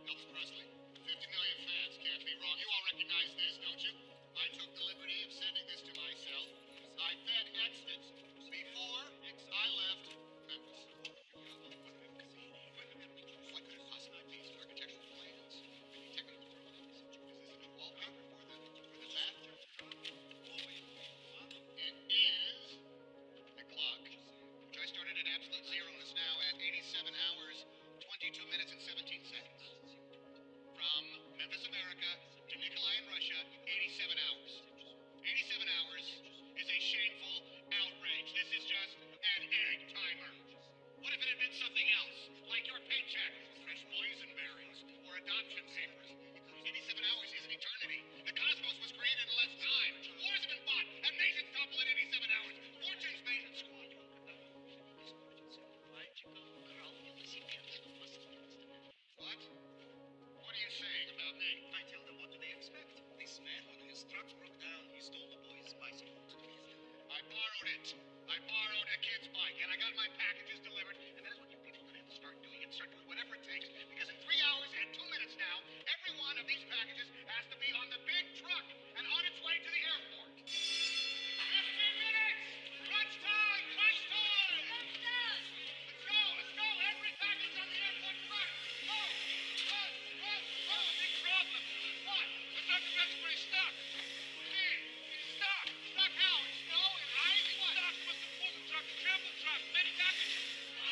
Elvis Presley. 50 million fans, can't be wrong. You all recognize this, don't you? I took the liberty of sending this to myself. I FedExed it before I left Memphis. What could it possibly be? Architectural plans? Maybe technical drawings? Is this enough wallpaper for the bathroom? It is the clock, which I started at absolute zero and is now at 87 hours, 22 minutes and 17 seconds. From Memphis, America to Nikolai in Russia, 87 hours. 87 hours is a shameful outrage. This is just an egg timer. What if it had been something else, like your paycheck, fresh boysenberries, or adoption papers? 87 hours is an eternity. The cosmos was created in less time. Wars have been fought, and nations topple in 87 hours. Fortunes made in squad. What? What are you saying about me? I tell them, what do they expect? This man, when his truck broke down, he stole the boy's bicycle. I borrowed it. I borrowed a kid's bike, and I got my packages delivered, and that is what you people are going to have to start doing, and start doing whatever it takes, because in 3 hours and 2 minutes now, every one of these packages has to be on the big truck and on its way to the airport. 15 minutes! Crunch time! Crunch time! Let's go! Let's go! Every package on the airport truck! Go! Big problem! What? The truck is everybody stuck! Hey! Stuck! Stuck how? In snow? In ice? What? Stuck with the full truck, triple truck, many packages!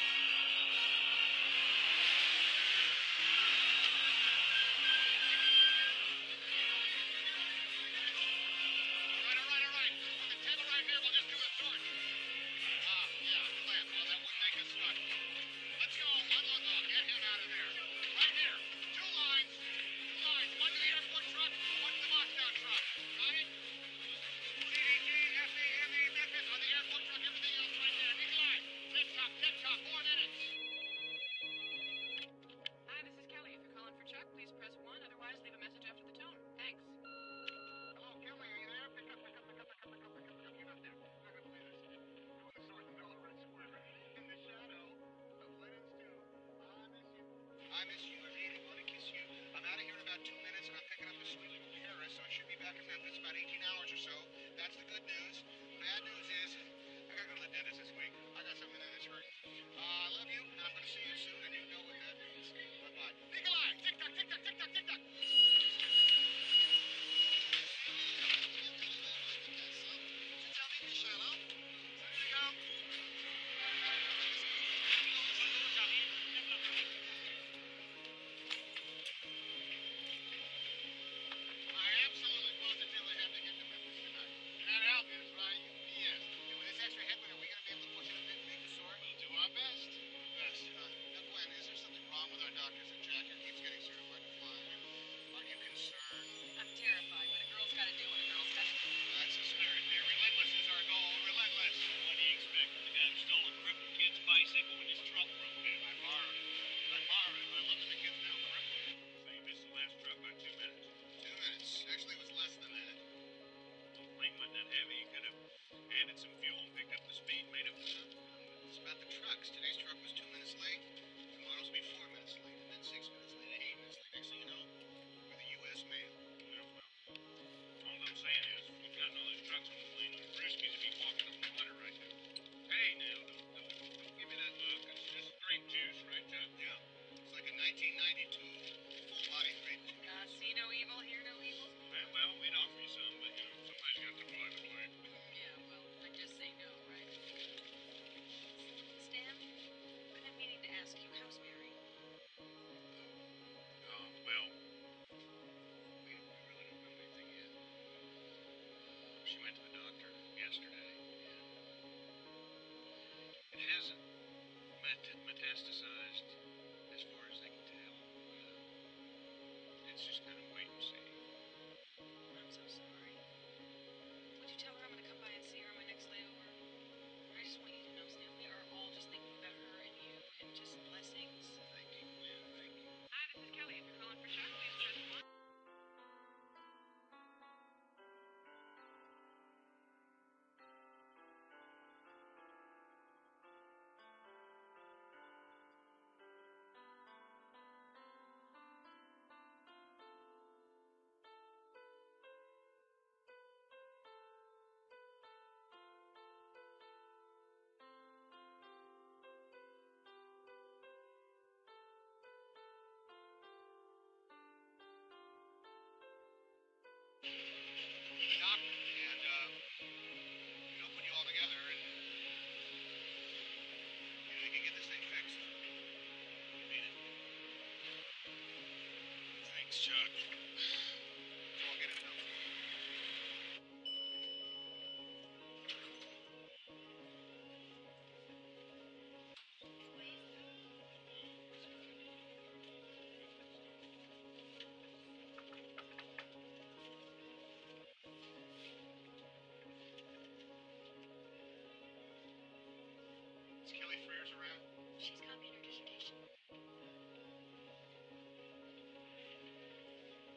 All right. On the table right here, we'll just do a sort. Yeah, clamp. Well, that wouldn't make us stuck. Let's go. Unload. Get him out of there. Right here. Two lines. One to the airport truck, one to the Moscow truck. Got it? CDG, FE, ME, Memphis, on the airport truck, everything else right there. Nikolai, tick-tock, 4 minutes. Hi, this is Kelly. If you're calling for Chuck, please press 1. Otherwise, leave a message after the tone. Thanks. Hello, Kelly, are you there? Pick up. Get up there. We're going to play this. Doing the sword in the middle of Red Square. In the shadow of Lenin's tomb. I miss you. I really want to kiss you. I'm out of here in about 2 minutes, and I'm picking up a sweet little Paris, so I should be back in Memphis about 18 hours or so. That's the good news. Bad news is, I gotta go to the dentist this week. I got something in that's hurting. I love you, and I'm gonna see you soon, and you know what that means. Bye-bye. Nikolai! Tick-tock! Did you tell me to shut up? There you go. I absolutely positively have to get to Memphis tonight. And that album is right. Yes. And with this extra headwind, are we going to be able to push it a bit and make the sword? We'll do our best. Now, Gwen, is there something wrong with our doctors and Jack who keeps getting certified to fly? Aren't you concerned? I'm terrified, but a girl's got to do what a girl's got to do. That's the spirit, dear. Relentless is our goal. Relentless. What do you expect? The guy who stole a crippled kid's bicycle when his truck broke down. I borrowed it. I love that the kid's now crippled. So you missed the last truck by 2 minutes. 2 minutes. Actually, it was less than that. The plane wasn't that heavy. You could have added some fuel and picked up the speed, made up the time. It's about the trucks. Today's truck was 2 minutes late. Tomorrow's will be 4 minutes late. And then 6 minutes late and 8 minutes late. Next thing you know, we're the U.S. mail. All I'm saying is, we've got all these trucks on the plane. The Brewskis would be walking up the water right now. Hey, now, don't give me that look. It's just grape juice, right, Chuck? Yeah. It's like a 1992 full-body grape juice. See no evil, hear no evil. Well, we'd offer you some, but, somebody's got to fly the plane. Yeah, well, I just say no, right? Stan, I've been meaning to ask you, how's Mary? Well, we really don't know anything yet. She went to the doctor yesterday, and it hasn't metastasized as far as they can tell. It's just kind of wait and see. I'm so sorry. Would you tell her I'm going to come by and see her on my next layover? I just want you to know, Stan, we are all just thinking about her and you and just blessings. Thank you, Gwen. Thank you. Hi, this is Kelly. If you're calling for Chuck, please press 1. Chuck. I'll get it done. Is Kelly Frears around? She's copying her dissertation.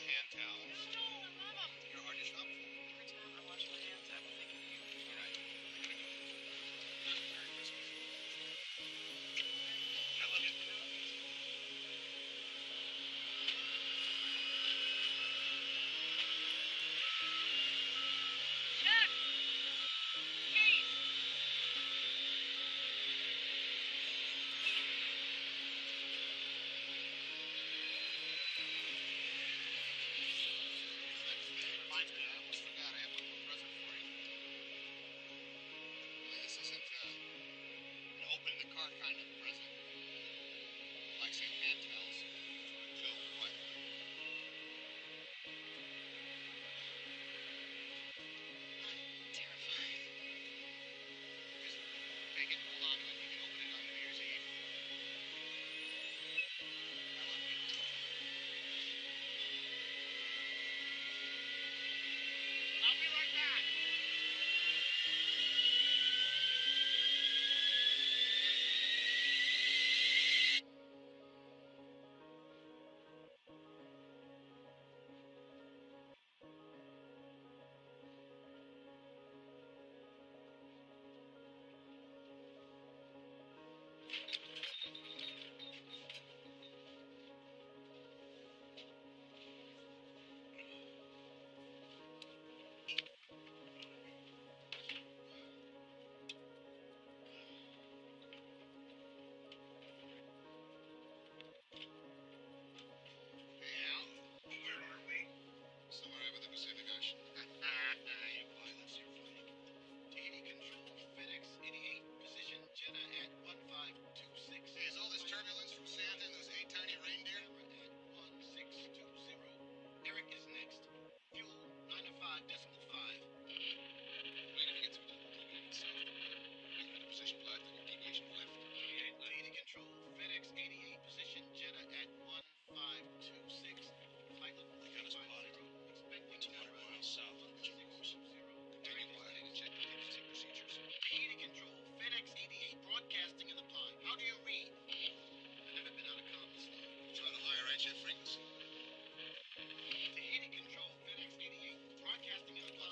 hand towels. No, I love them. You're hard to shop for. Every time I wash my hands, I will think of you. All right, I gotta go. Merry Christmas. I love you. Chuck! Please! Reminds me, I almost forgot. I have one more present for you. Only this isn't an open in the car kind of present. Like say hand towels. Chill, what? Terrifying. Just take it, hold on to it. You can open it on New Year's Eve. I love you. I'll be right back. Hey, Al. Where are we? Somewhere over the Pacific Ocean. You pilots, you're funny. Tahiti control, FedEx 88, position Jeddah at 1526. Hey, is all this turbulence from Santa and those 8 tiny reindeer? Camera at 1620. Eric is next. Fuel 905.5. Wait, if you get some looking south of weather, recommend a position flight on your deviation left. Tahiti control, FedEx 88, position Jeddah at 1526. Flight level We got a spot. expecting 200 miles south of Richard Coast. Continue piloting and check contingency procedures. Tahiti control, FedEx 88, broadcasting in the pod. How do you read? I've never been out of comm this long. Try the higher HF frequency. Tahiti control, FedEx 88, broadcasting in the pod.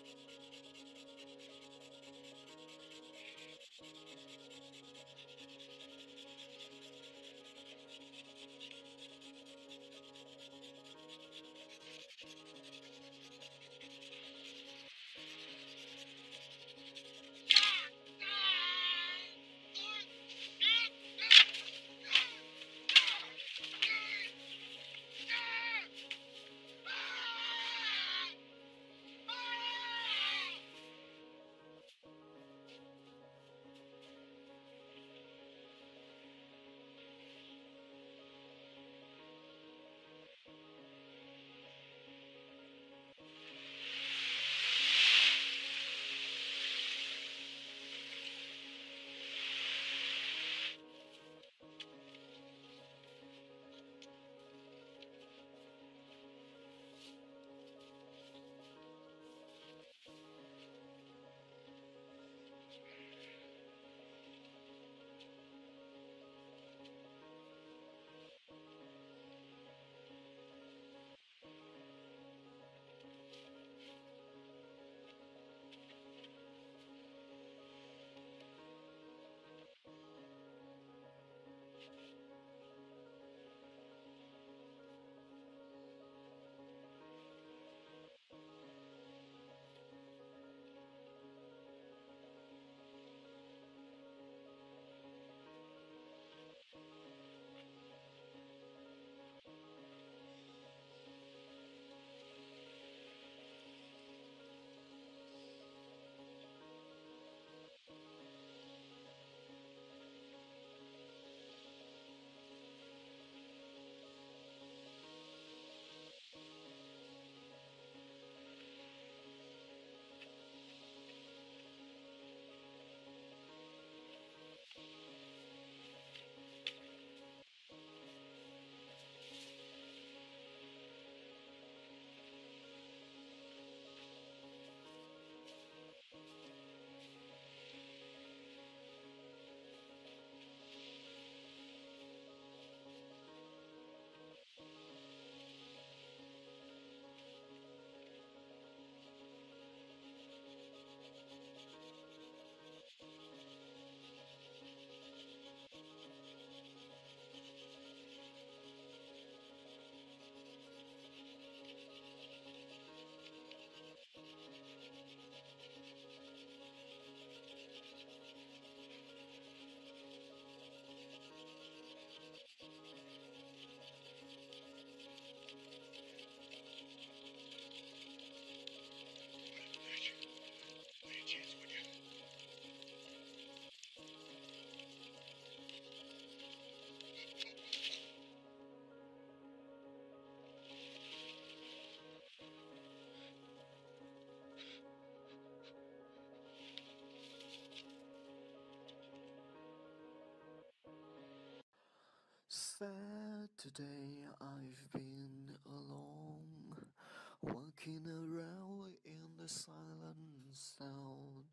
Saturday I've been alone, walking around in the silent sound,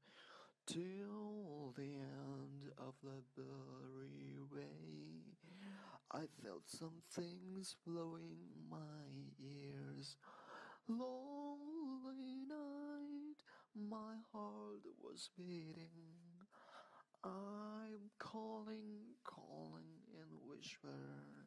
till the end of the blurry way. I felt some things blowing my ears. Lonely night, my heart was beating. I'm calling, calling in whisper.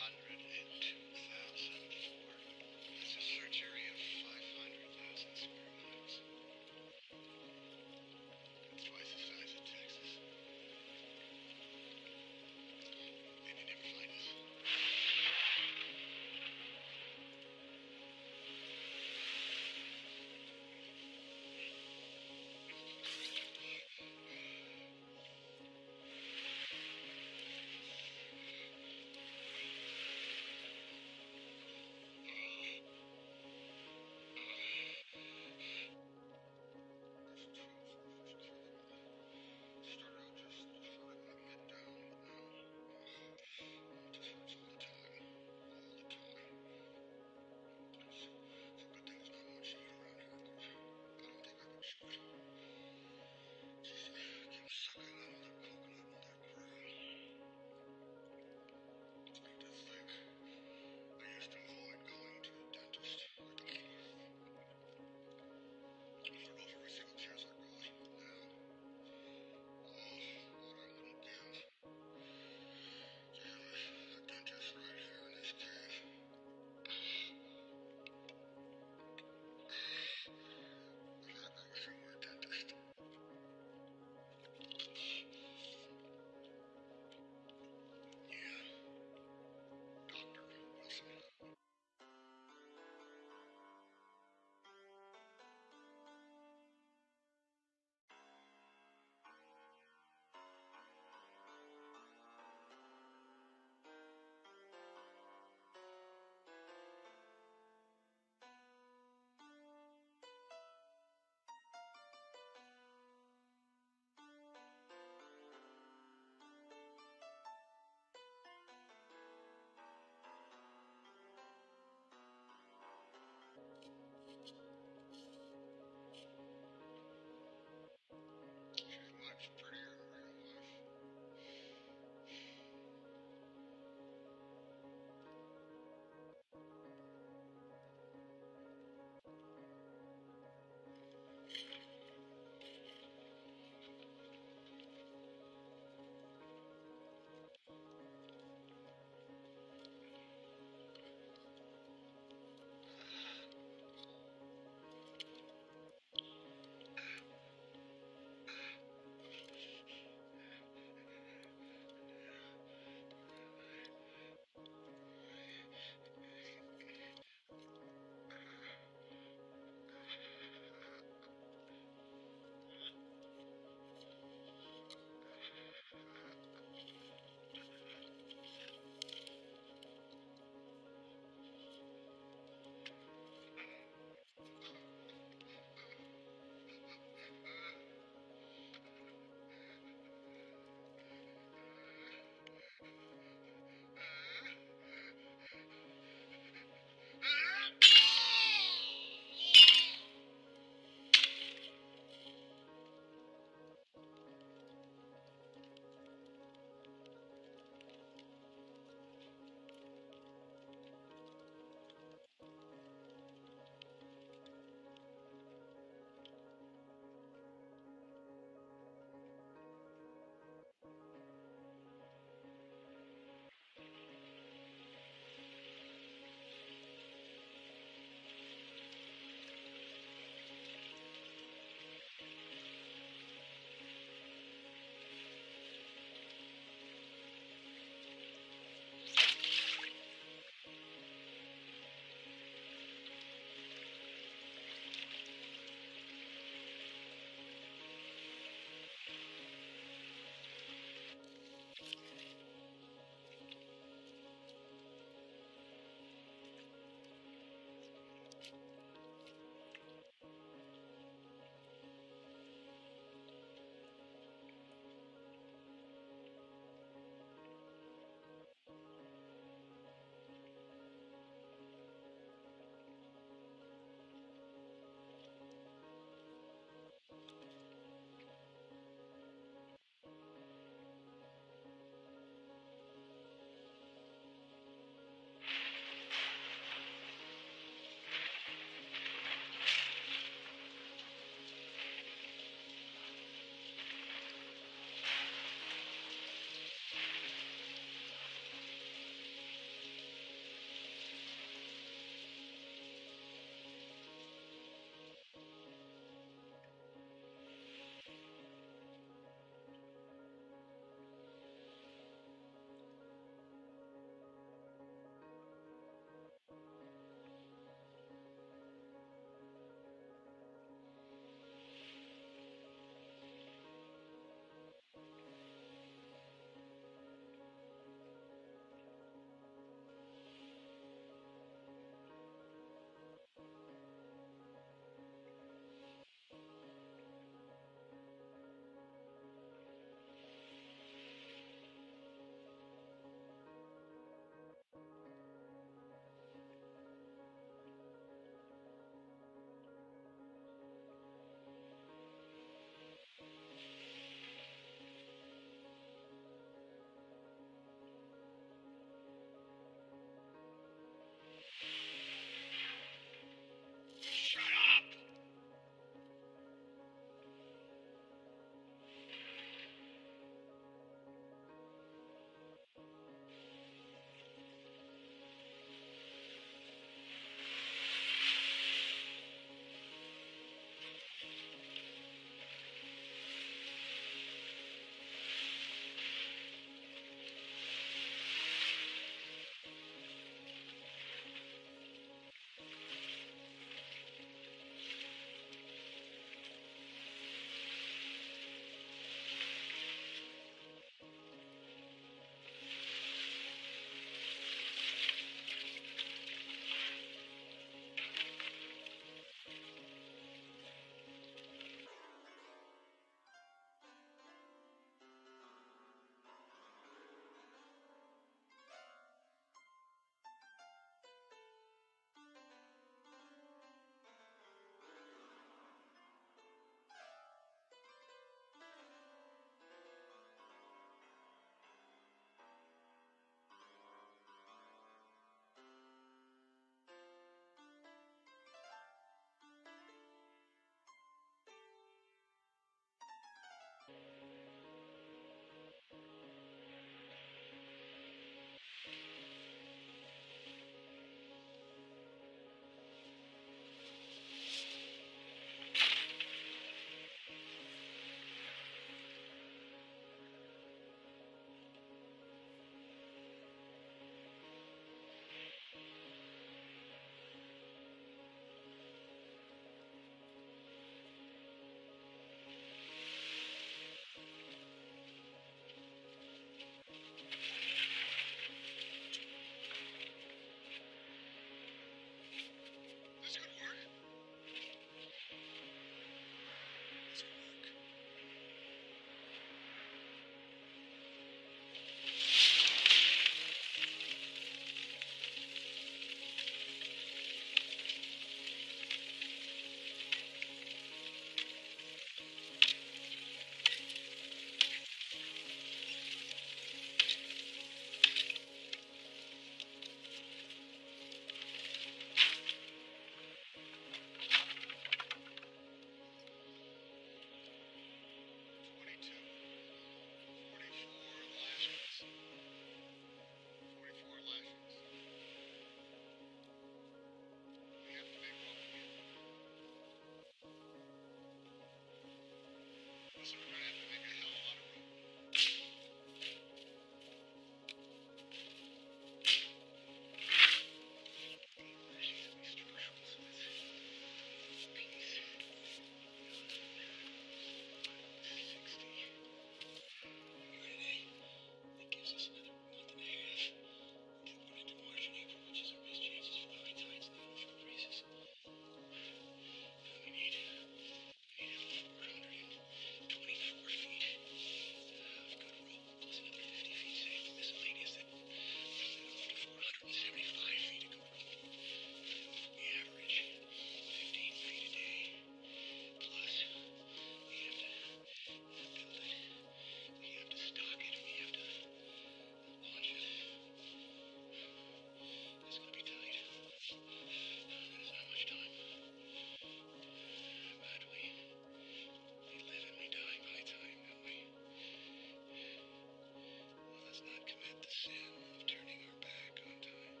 Let's not commit the sin of turning our back on time.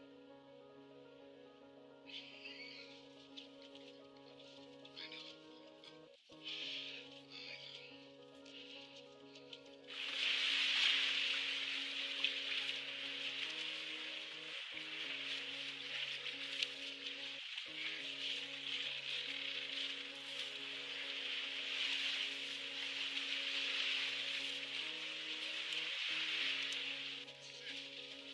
I know. I know. This is it.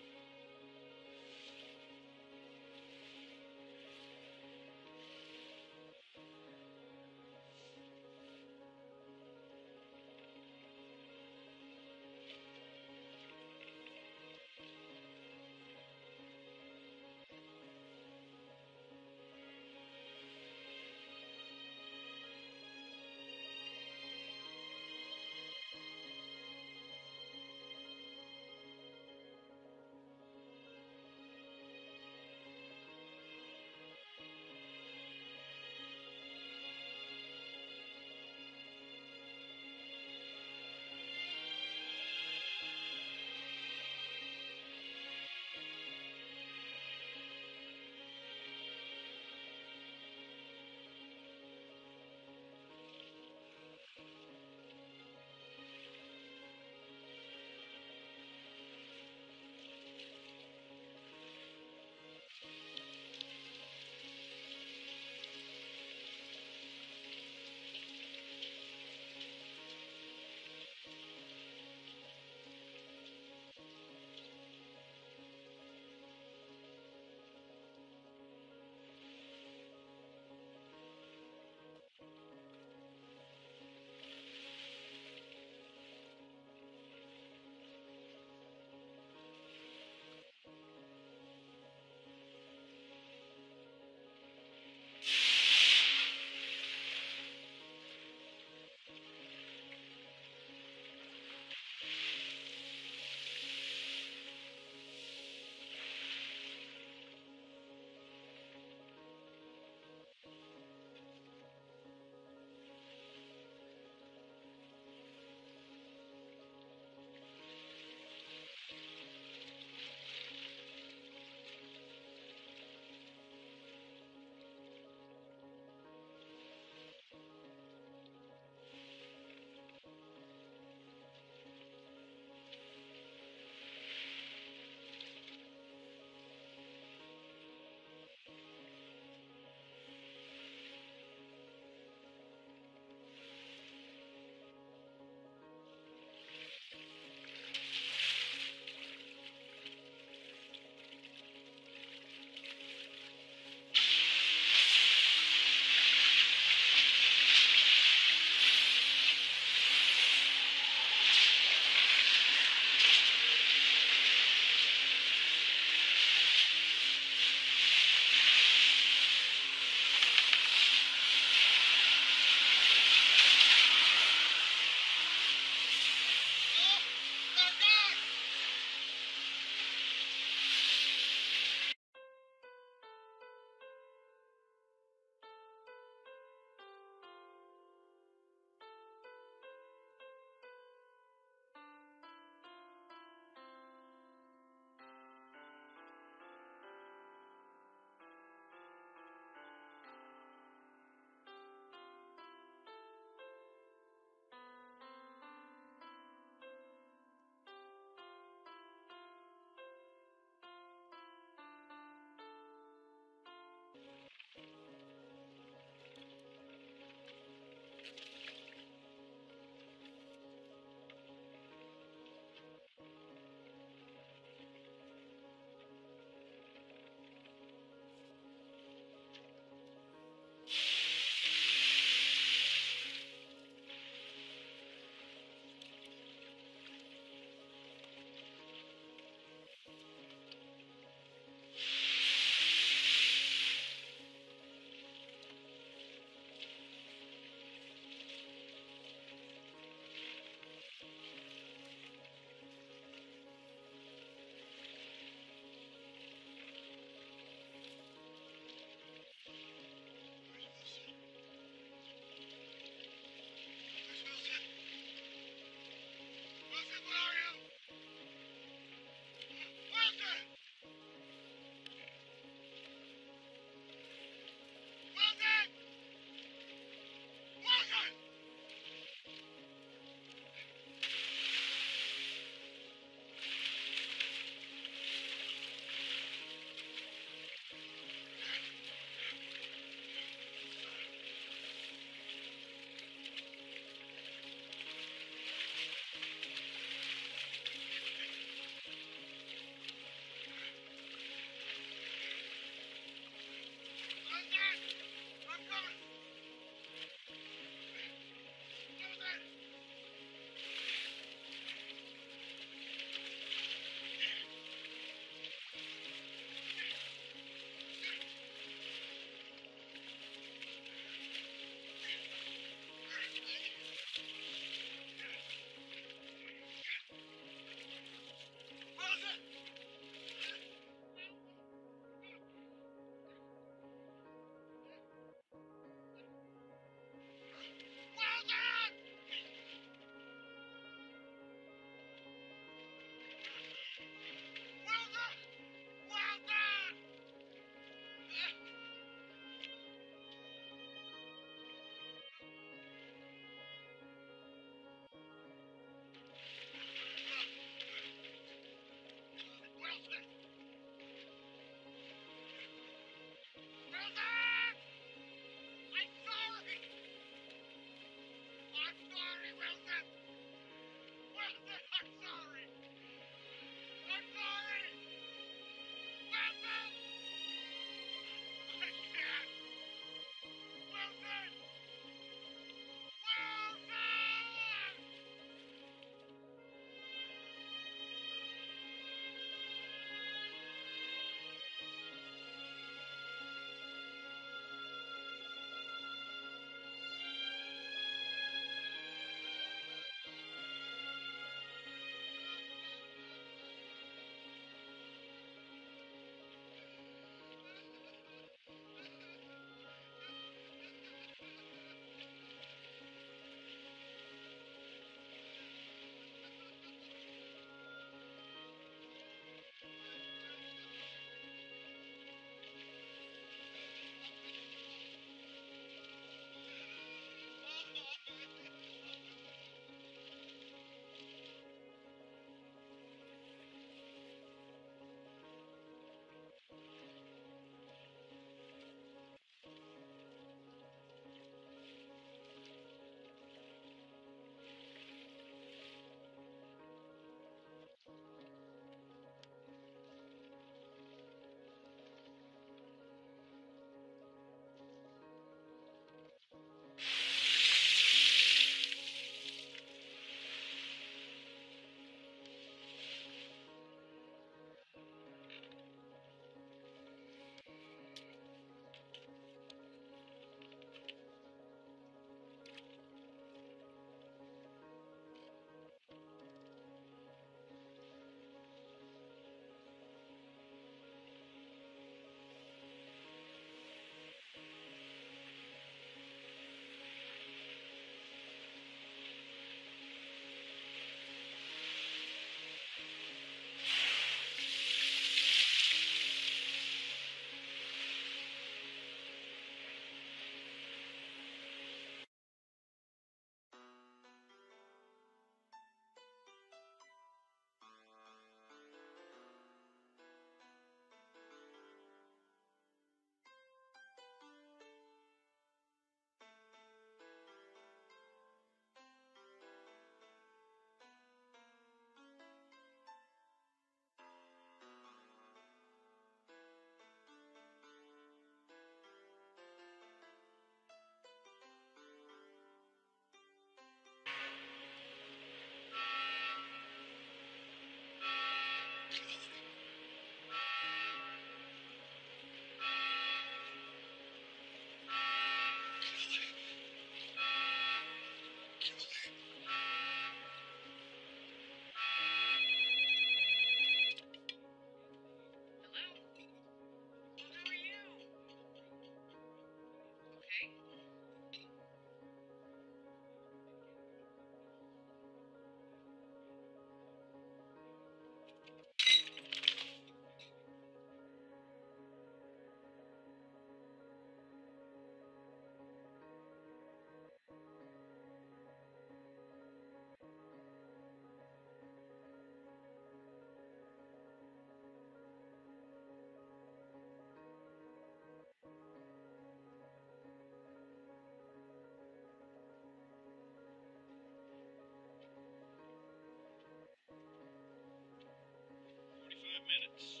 minutes.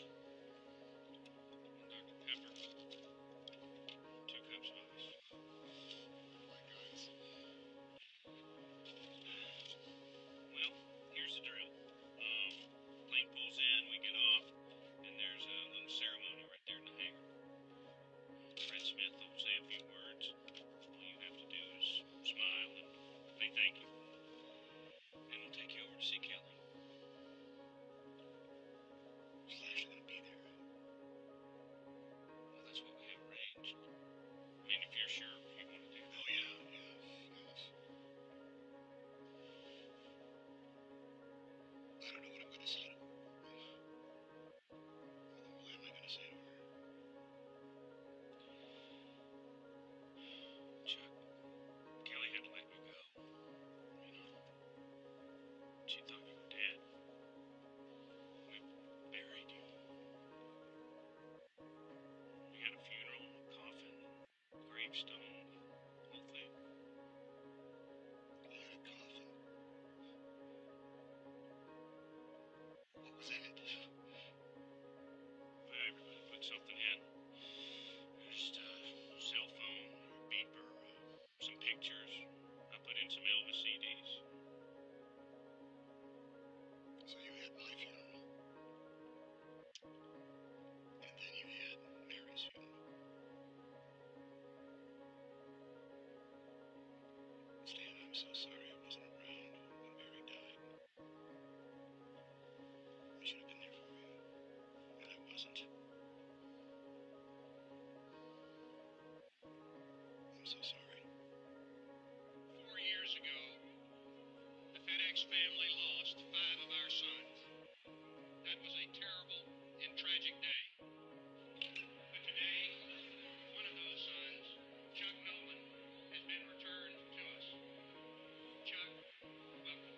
1 Dr. Pepper. 2 cups of ice. Like ice. Well, here's the drill. Plane pulls in, we get off, and there's a little ceremony right there in the hangar. Fred Smith will say a few words. All you have to do is smile and say thank you. Then we'll take you over to see Kelly. She's actually gonna be there. Well, that's what we have arranged. I mean, if you're sure you want to do that. Oh yeah, yes. I don't know what I'm gonna say to her. What am I gonna say to her? Chuck, Kelly had to let you go. You know, she thought you were dead. We buried you. We had a funeral, a coffin, gravestone, the whole thing. I had a coffin. What was in it? Well, everybody put something in. Just a cell phone, a beeper, some pictures. I put in some Elvis CDs. So you had my funeral. And then you had Mary's funeral. Stan, I'm so sorry I wasn't around when Mary died. I should have been there for you. And I wasn't. I'm so sorry. 4 years ago, the FedEx family lost 5 of our sons. That was a terrible and tragic day. But today, one of those sons, Chuck Nolan, has been returned to us. Chuck, welcome.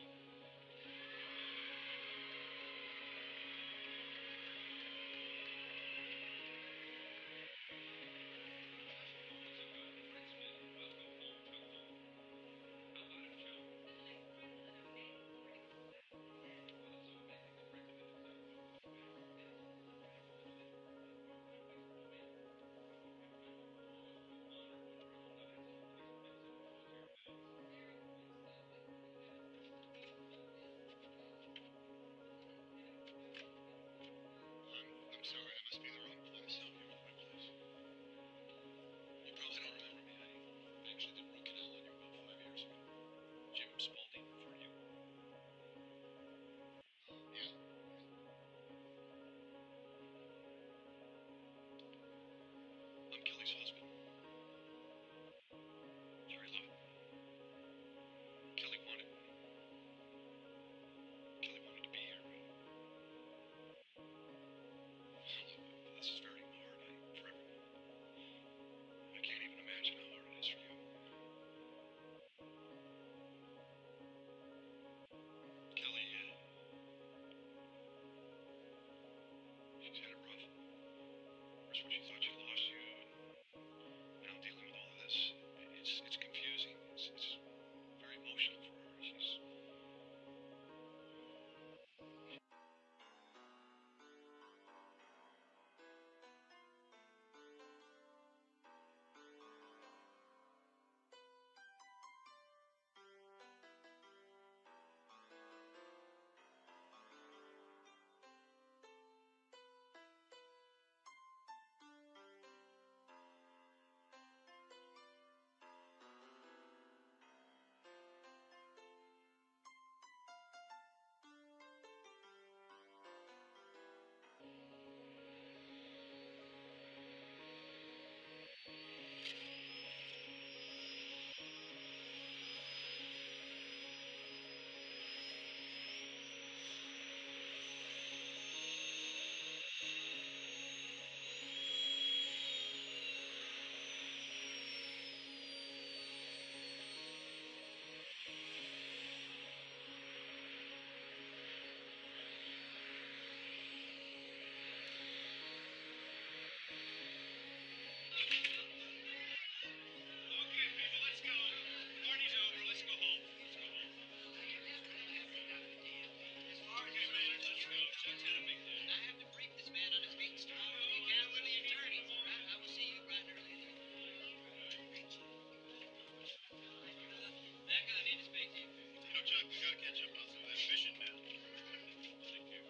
catch up on some of that fishing now. Take care.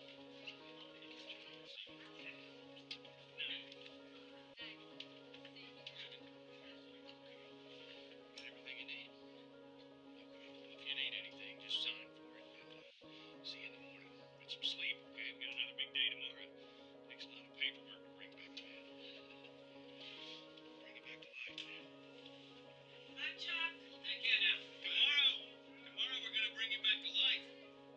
Got everything you need? Okay. Well, if you need anything, just sign for it. And see you in the morning. Get some sleep, okay? We got another big day tomorrow. Takes a lot of paperwork to bring back to life. Bring it back to life, man. Bye, Chuck. Take care now. Tomorrow we're gonna bring you back to life.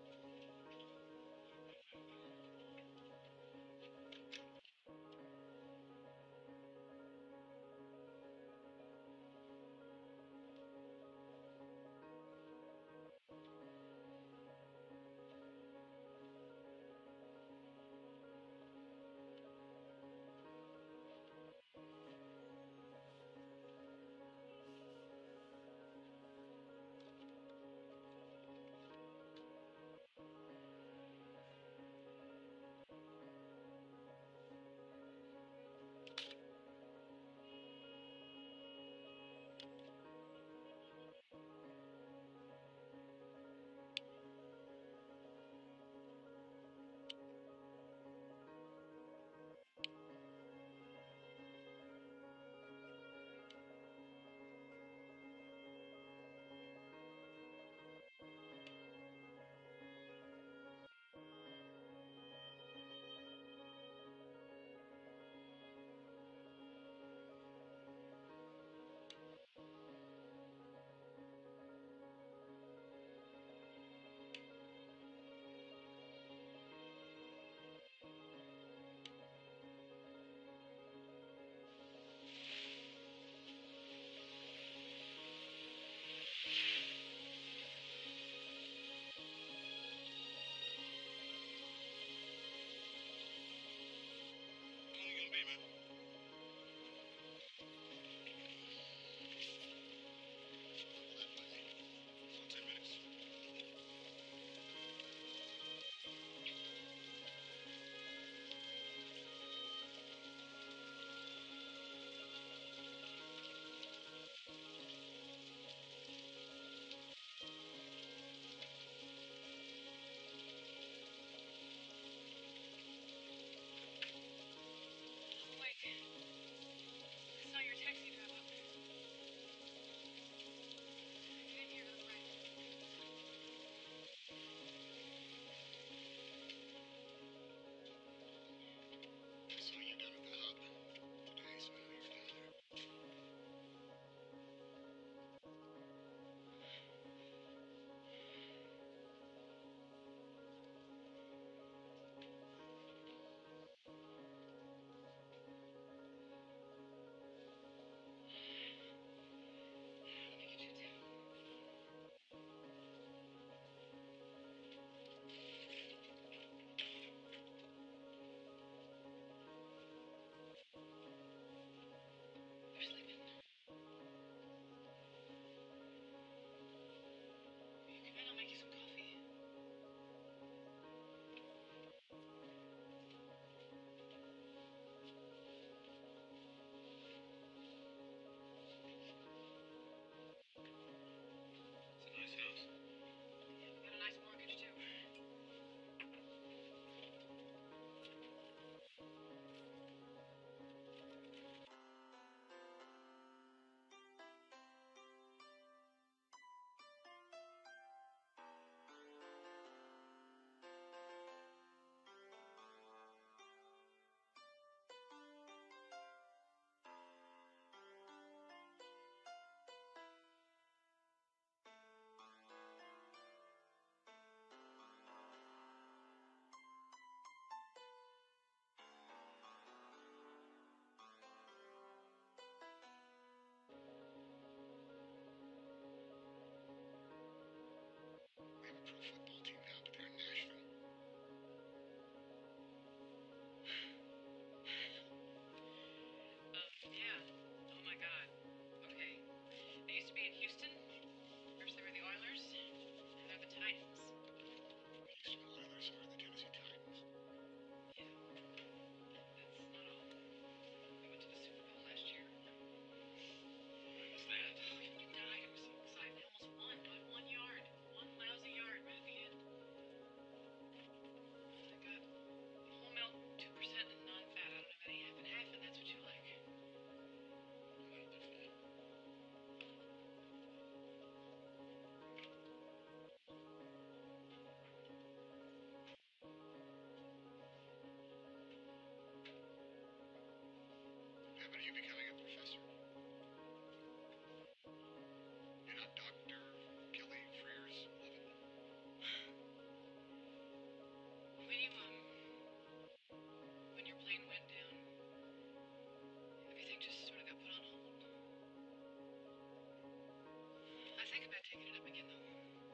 picking it up again, though.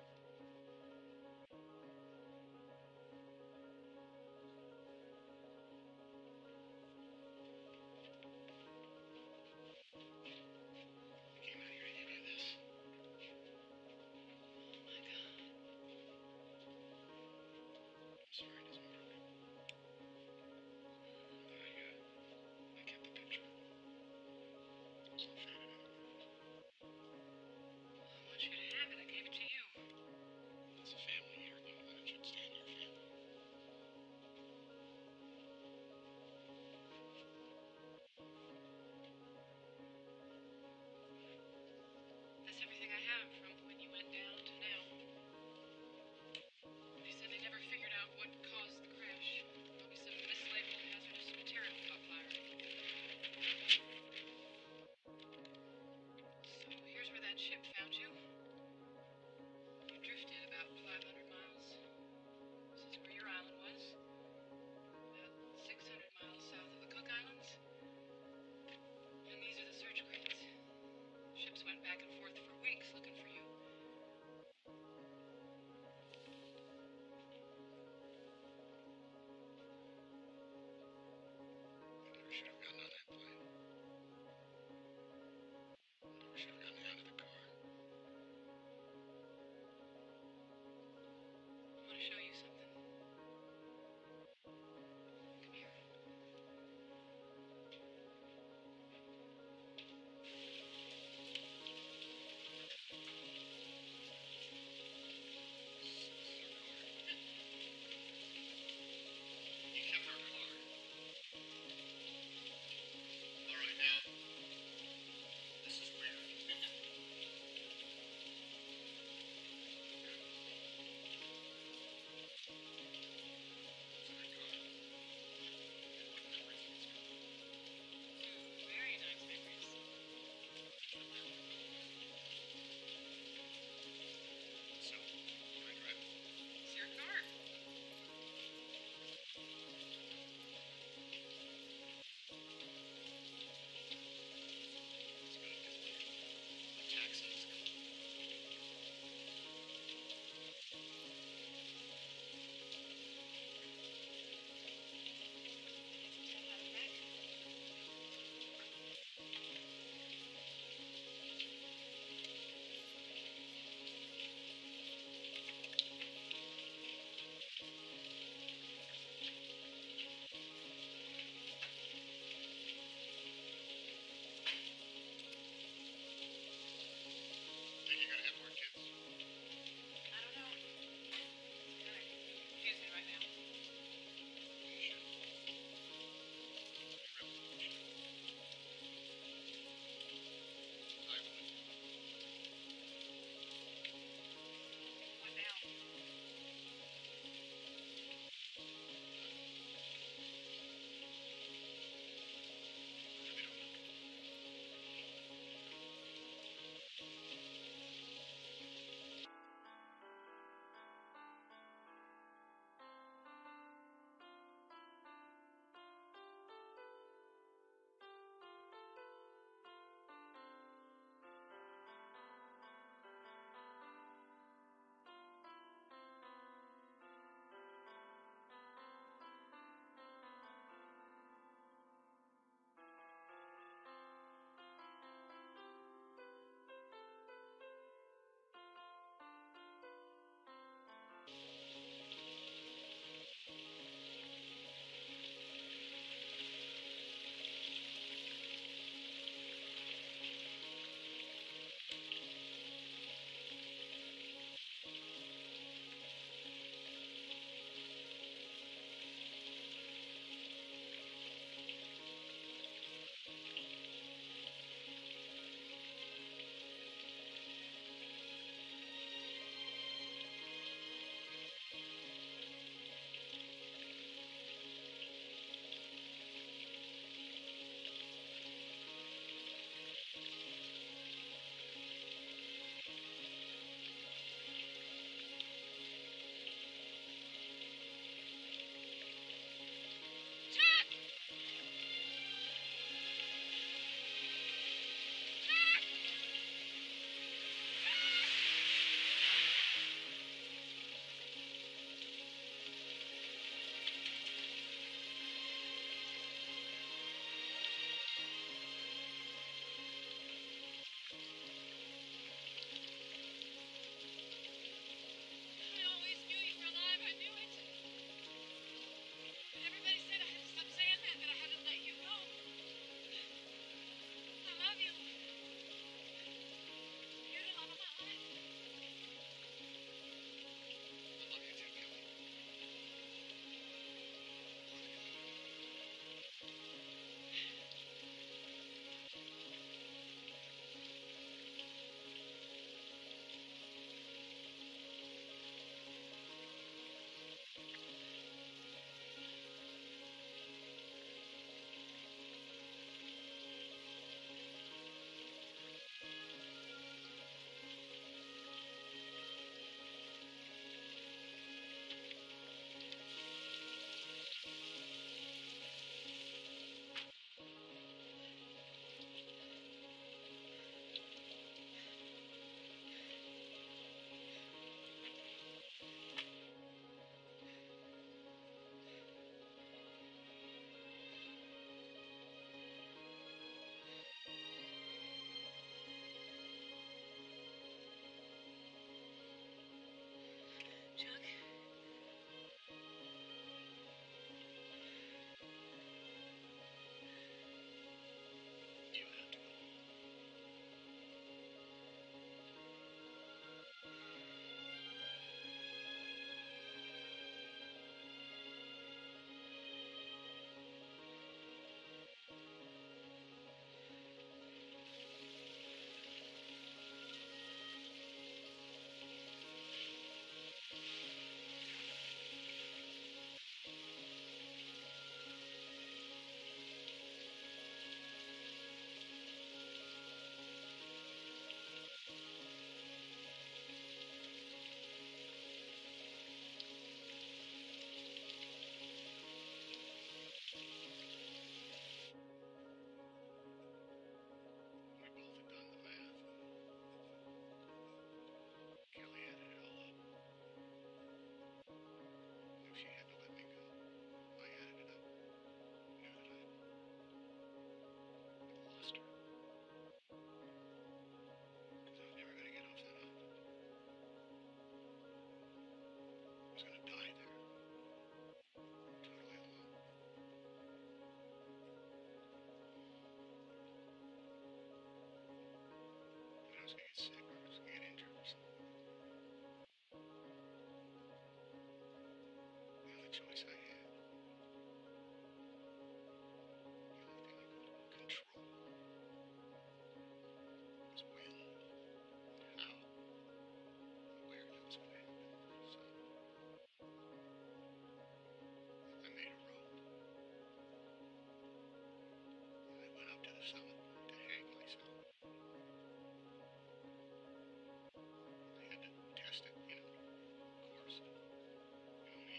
You came out here to hear this. Oh my God. I'm sorry it doesn't work. I kept the picture. So I faded out. I want you to have it. I gave it to you. It's a family heirloom, and it should stay in your family. That's everything I have from when you went down to now. They said they never figured out what caused the crash. Probably some mislabeled hazardous material caught fire. So here's where that ship found you. You drifted about 500 miles. This is where your island was. About 600 miles south of the Cook Islands. And these are the search crates. Ships went back and forth for weeks looking for you. I never should have gotten on that plane. I never should have gotten out of the car. I want to show you something. Come here. was gonna get sick or I was gonna get injured or something. The only choice I had, the only thing I could control was when, how, where that was gonna happen. So I made a rope and I went up to the summit to hang myself. I had to test it, of course. Me.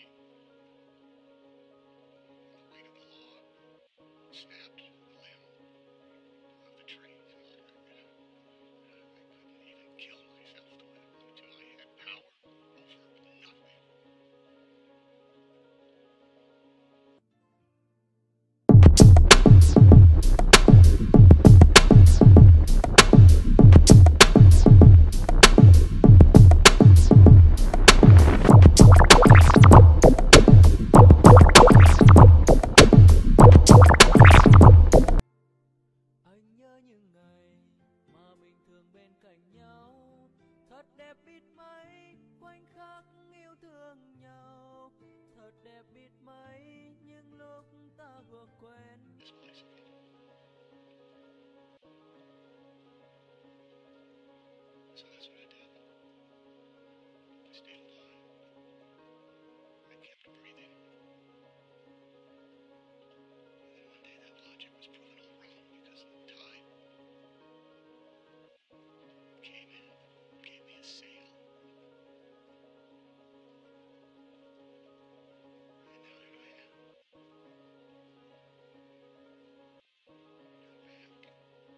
The weight of the log snapped the limb of the tree, so I couldn't even kill myself to live until I had power over nothing. Anh nhớ những ngày mà mình thường bên cạnh nhau, thật đẹp biết mấy khoảnh khắc yêu thương nhau, thật đẹp biết mấy những lúc ta vừa quen. This place again. So that's what I did. I stayed alive. I kept breathing. And then one day that logic was proven all wrong because the tide came in, gave me a sail. And now here I am. Back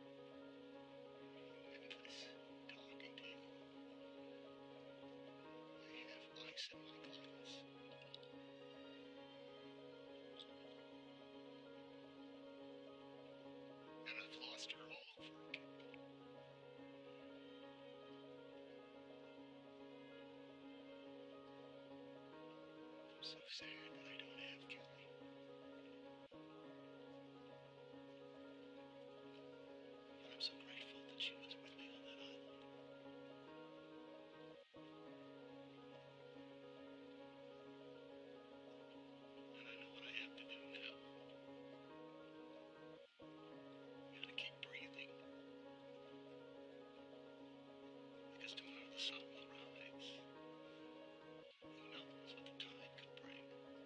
in Memphis, talking to you. I have ice in my clothes. And I've lost her all over again. I'm so sad that I don't have Kelly. But I'm so grateful that she was with me on that island. And I know what I have to do now. Gotta keep breathing. Because tomorrow the sun will rise. Who knows what the tide could bring?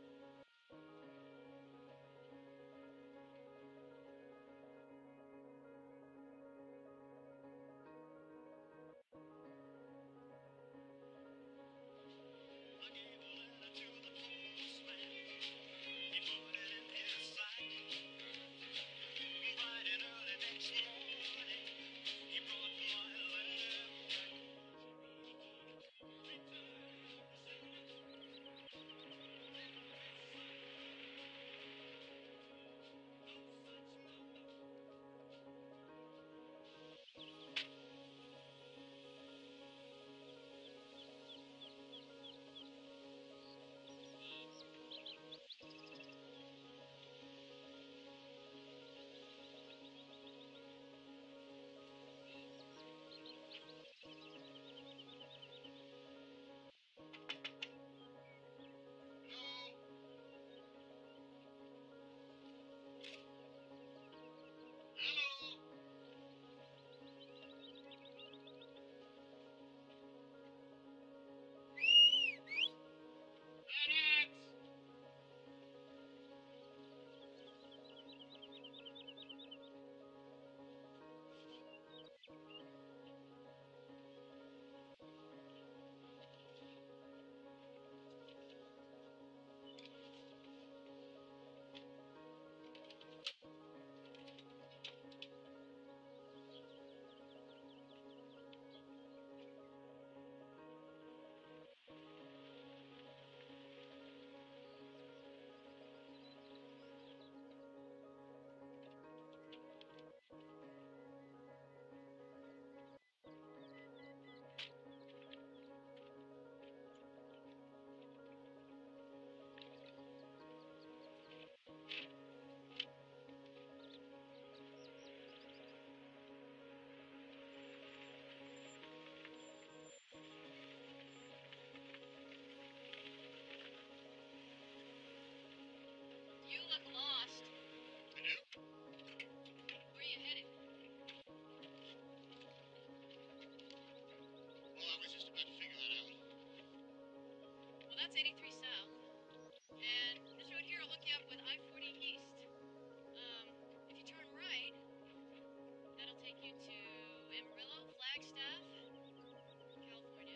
that's 83 South. And this road here will hook you up with I-40 East. If you turn right, that'll take you to Amarillo, Flagstaff, California.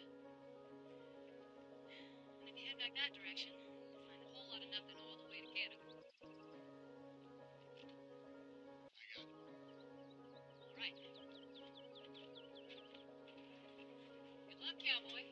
And if you head back that direction, you'll find a whole lot of nothing all the way to Canada. I got it. All right. Good luck, cowboy.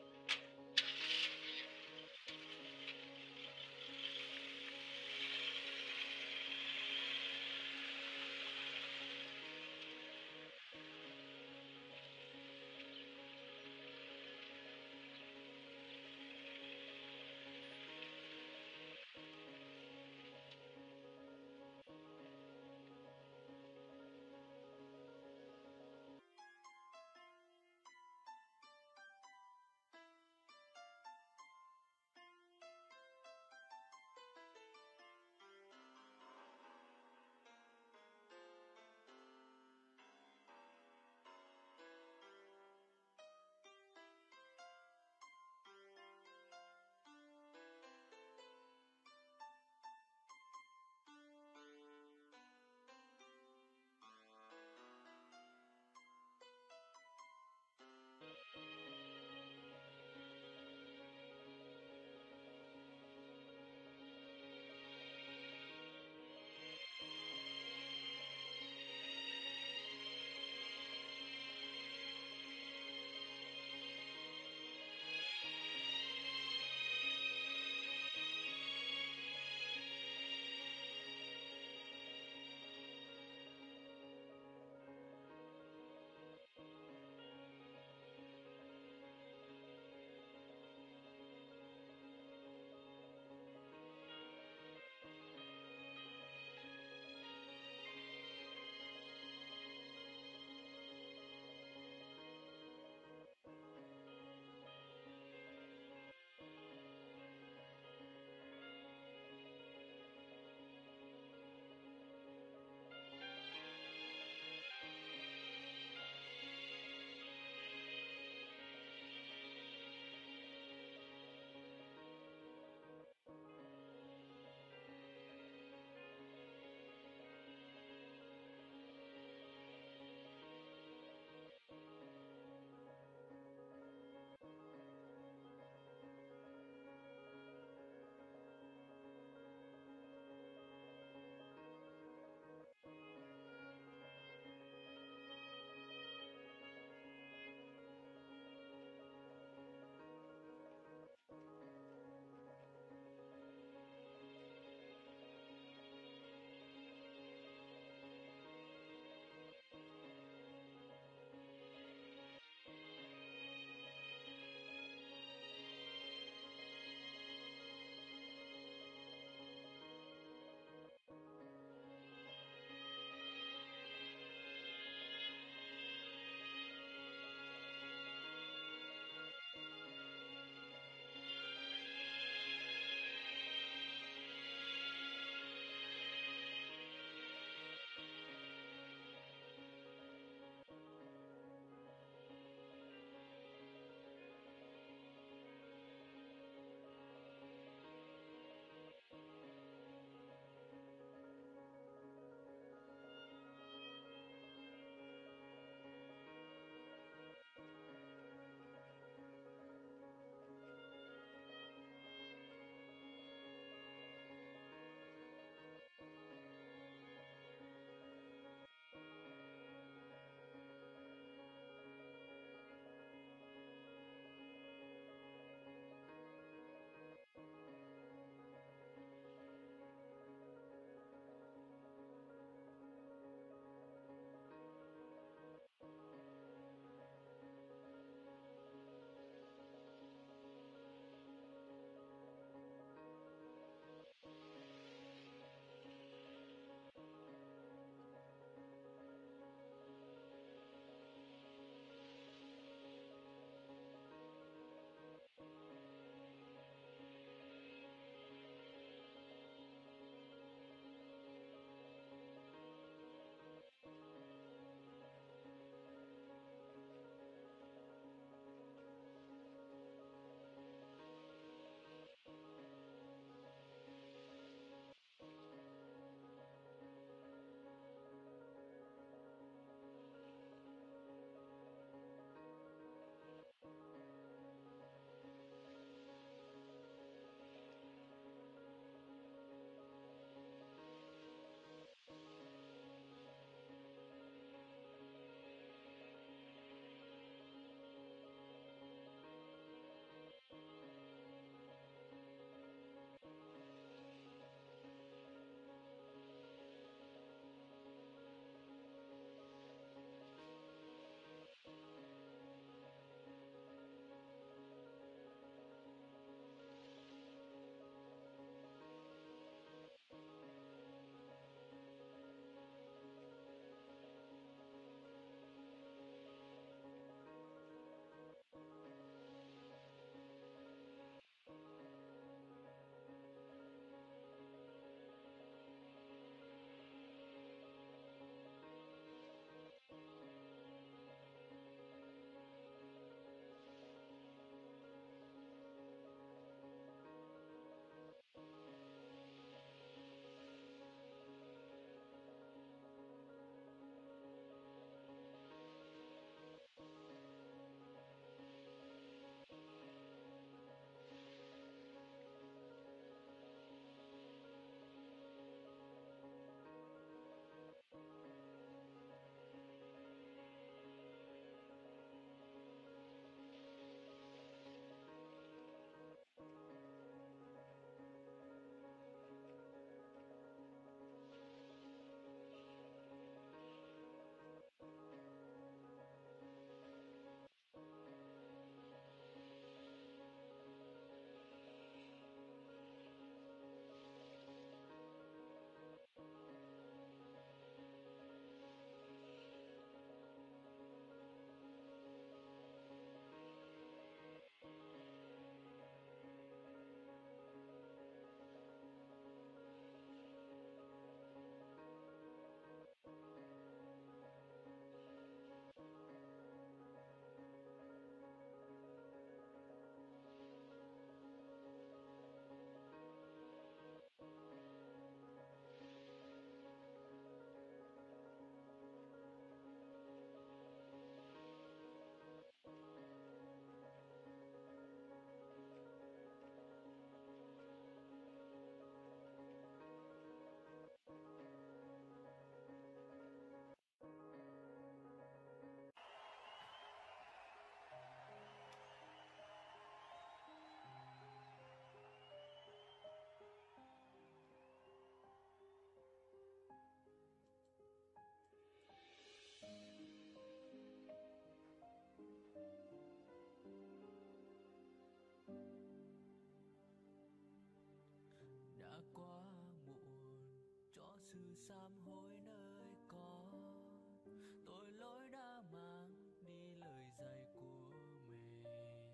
sự sám hối nơi con. Tội lỗi đã mang đi lời dạy của mẹ.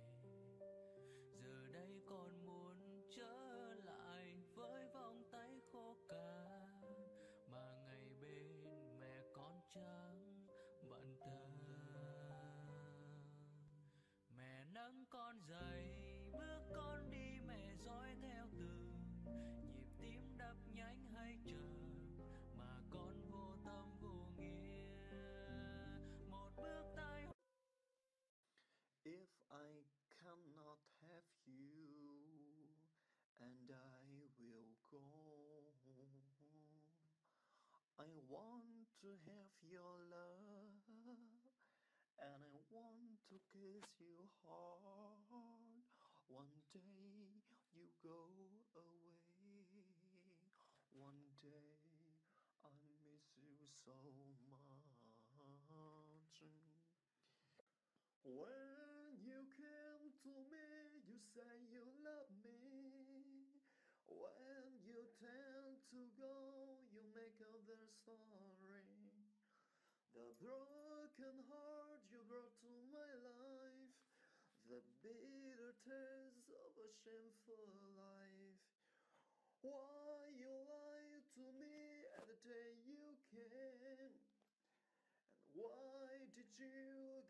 Giờ đây con muốn trở lại với vòng tay khô cạn mà ngày bên mẹ con chẳng bận tâm. Mẹ nâng con dậy, bước con đi mẹ dõi theo từng nhịp tim đập nhanh hay chậm mà con vô tâm vô nghĩa. Một bước tay. If I cannot have you, and I will go. I want to have your love, and I want to kiss you hard. One day you go away. One day I miss you so much. When you came to me, you say you love me. When you tend to go, you make others sorry. The broken heart you brought to my life, the bitter taste of a shameful life. Why you lied to me at the day you came? And why did you